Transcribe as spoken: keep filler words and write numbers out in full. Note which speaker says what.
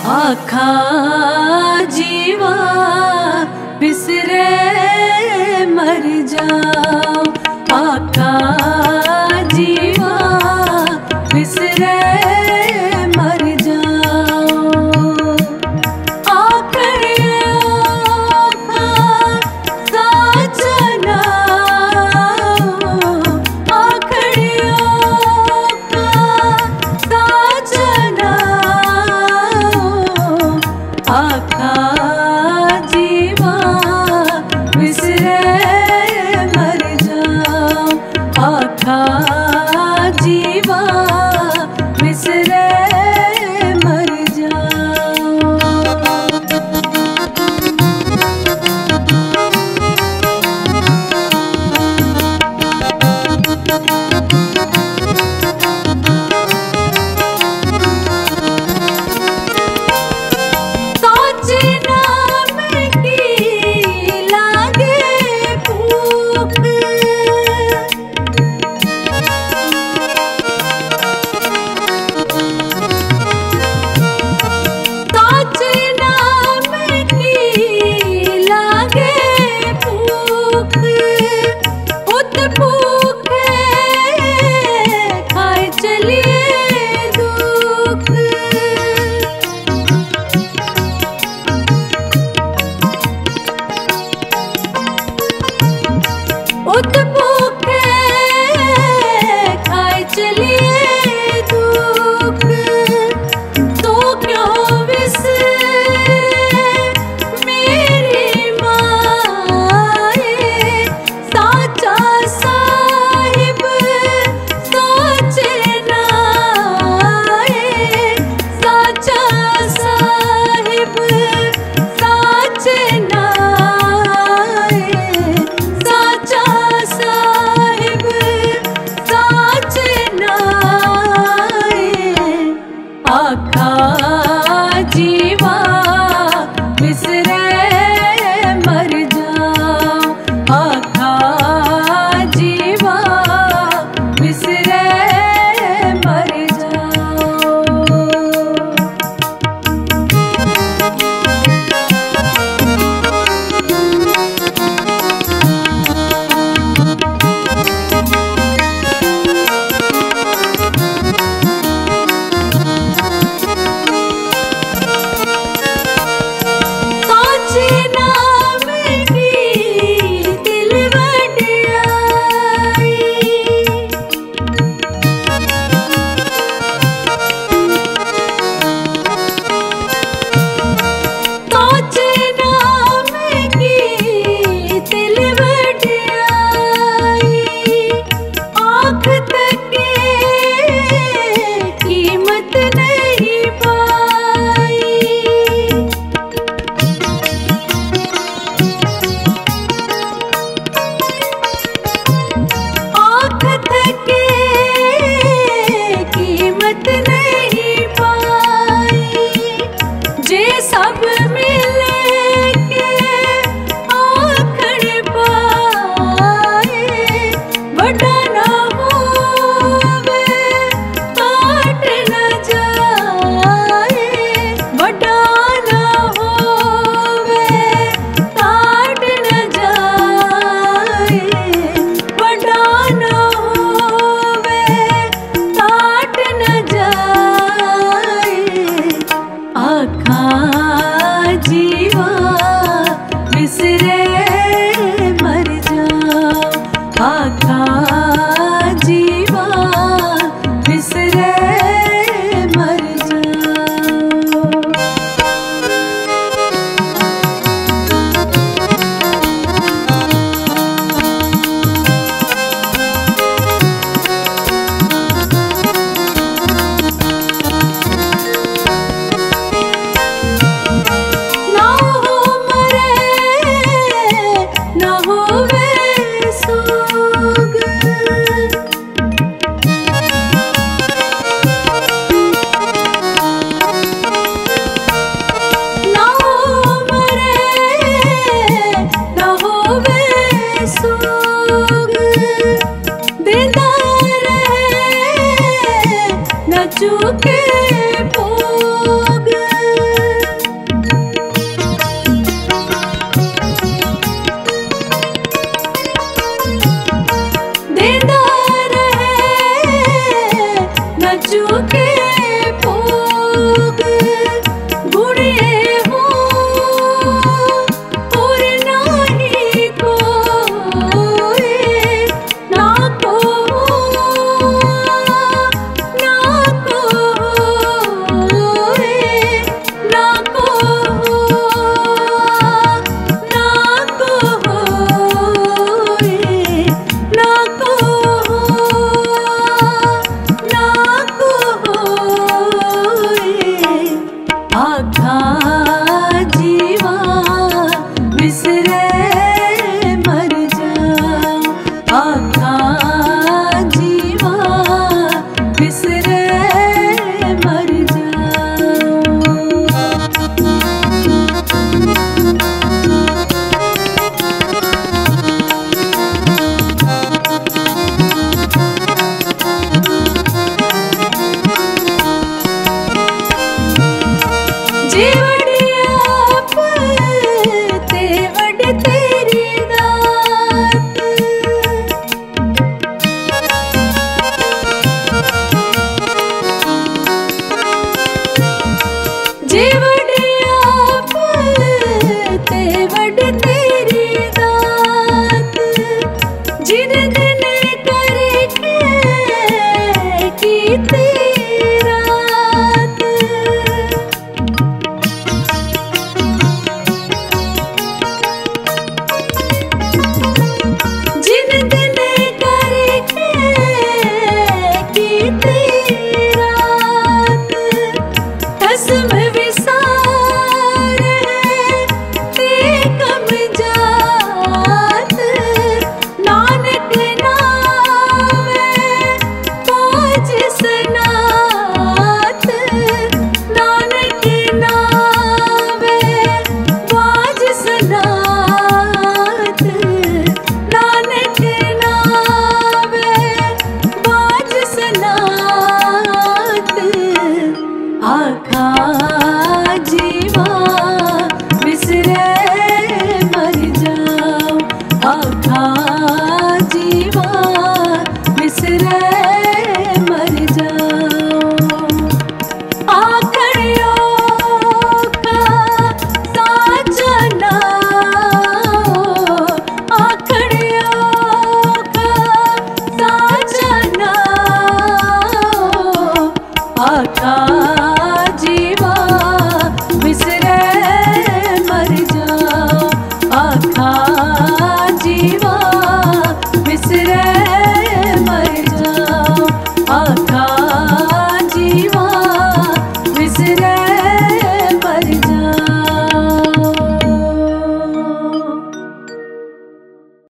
Speaker 1: आखा जीवा बिसरे मर जाओ, आखा जीवा बिसरे मर जाओ। आखड़ियों का साजना, आखड़ियों का साजना, आखा जीवा बिसरे मर जाओ, आखा जीवा बिसरे मर जाओ। सोचना में की लागे भूख, सोचना में की लागे भूख, उत भूखे खाए चलिए दुख। उत भूखे खाए चलिए दुख, तो क्यों बिसरे मेरी माए, साचा साहिब सोचे नाए, साचा साहिब साचे नाए, साचा साहिब साचे नाए। आखा जीवा बिसरे मर जाओ, आखा जीवा बिसरे मर जाओ। सोचना में की दिल वडियाई, सोचना में की दिल वडियाई, आँख तके कीमत नहीं पाई। आँख तके कीमत नहीं पाई, जे सब मिले के आखड़ पाए, बड़ा ना होवे काट न जाए, बड़ा ना होवे काट न जाए, बड़ा ना होवे काट न जाए। आखा जीवा बिसरे मर जाओ, आखा जीवा बिसरे मर जाओ। ना हो मरे ना होवे सोग, ना हो मरे ना होवे सोग, देता रहे न चूके भोग। राख